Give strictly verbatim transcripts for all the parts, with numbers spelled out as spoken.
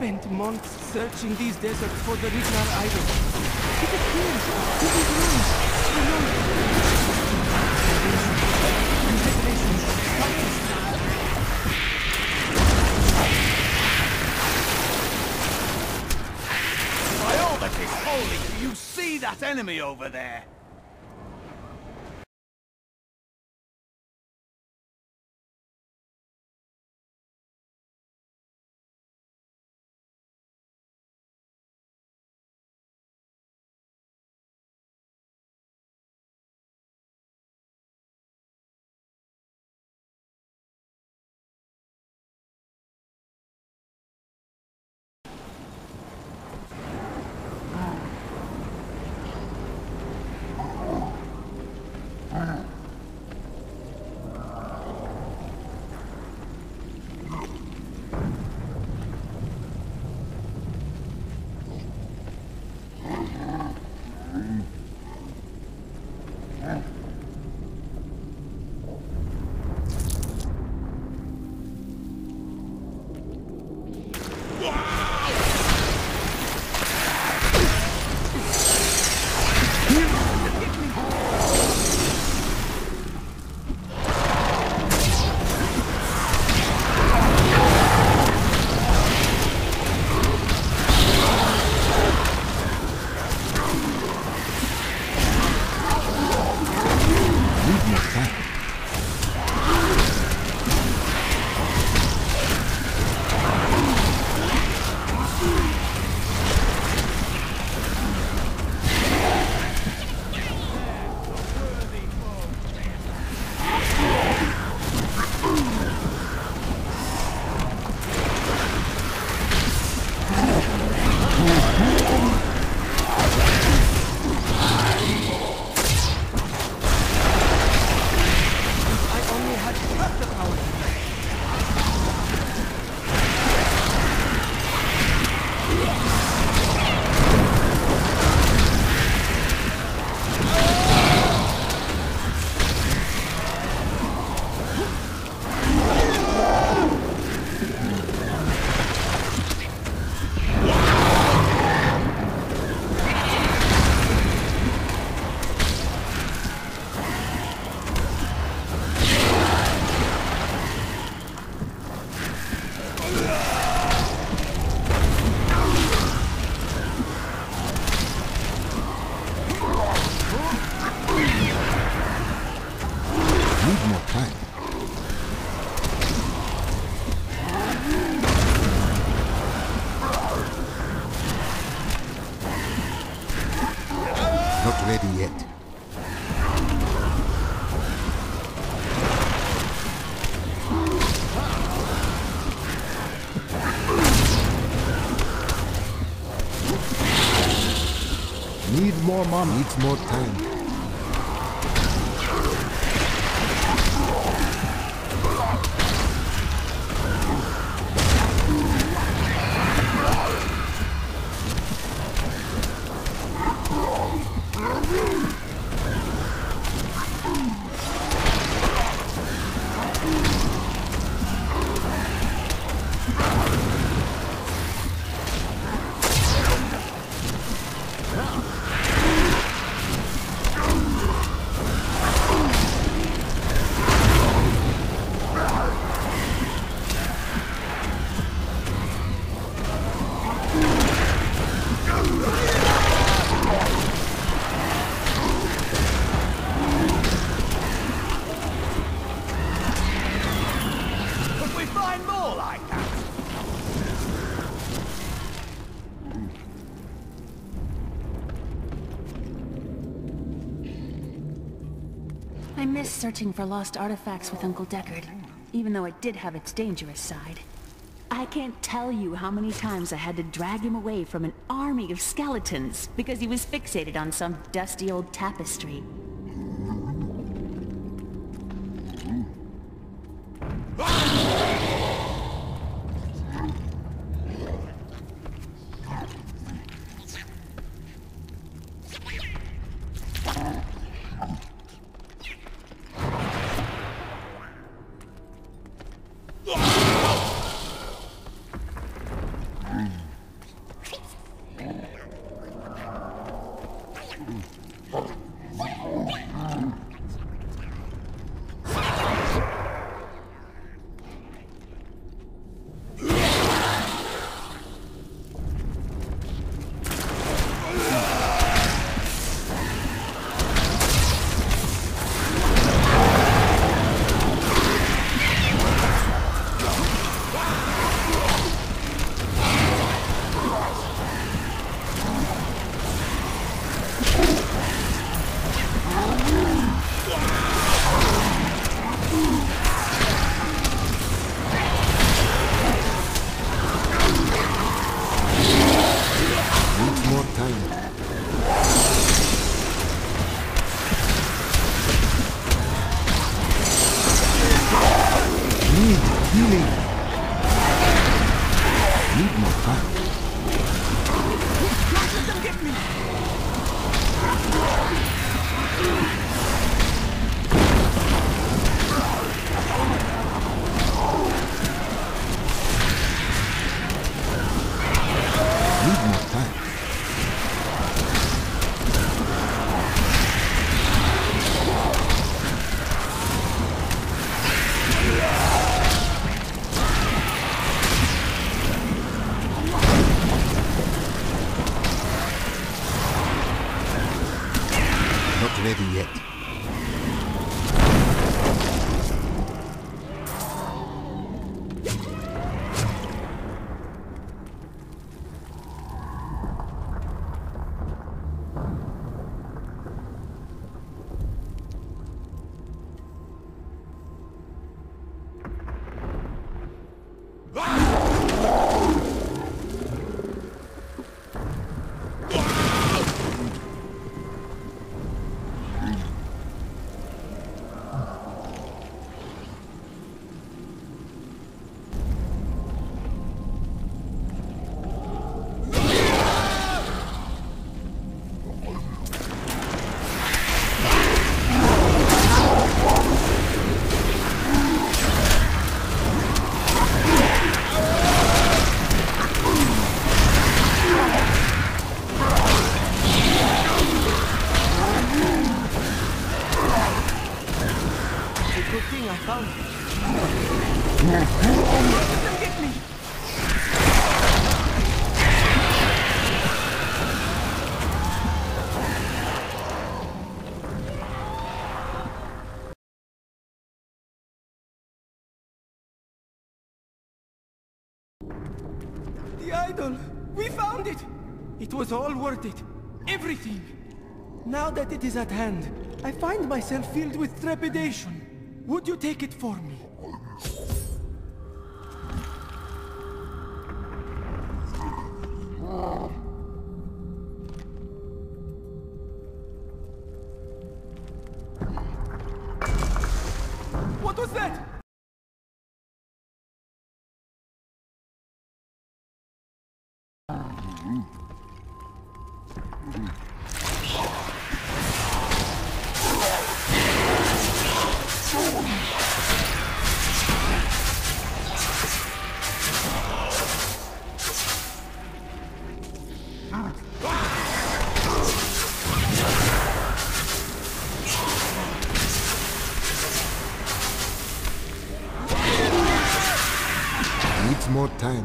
spent months searching these deserts for the Rygnar Idol. It appears to be wrong. By all that is holy, do you see that enemy over there? Not ready yet. Need more mom, needs more time. I miss searching for lost artifacts with Uncle Deckard, even though it did have its dangerous side. I can't tell you how many times I had to drag him away from an army of skeletons because he was fixated on some dusty old tapestry. Mm. Not ready yet. The idol! We found it! It was all worth it. Everything! Now that it is at hand, I find myself filled with trepidation. Would you take it for me? What was that? Needs more time.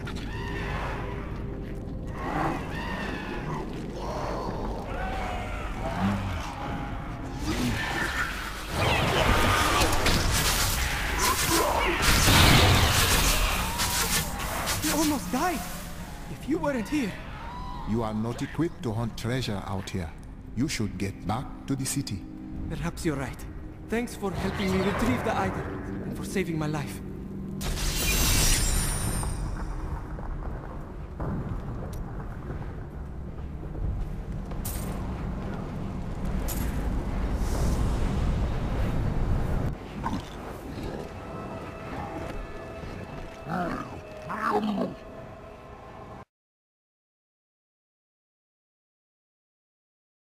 Almost died. If you weren't here... You are not equipped to hunt treasure out here. You should get back to the city. Perhaps you're right. Thanks for helping me retrieve the idol, and for saving my life.